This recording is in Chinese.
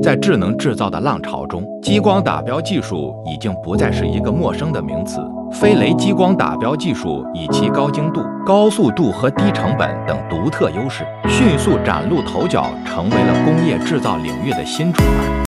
在智能制造的浪潮中，激光打标技术已经不再是一个陌生的名词。飞雷激光打标技术以其高精度、高速度和低成本等独特优势，迅速崭露头角，成为了工业制造领域的新宠儿。